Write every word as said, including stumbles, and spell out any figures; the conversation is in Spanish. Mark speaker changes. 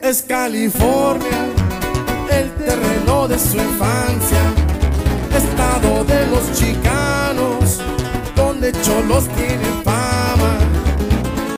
Speaker 1: Es California, el terreno de su infancia, estado de los chicanos, donde cholos tienen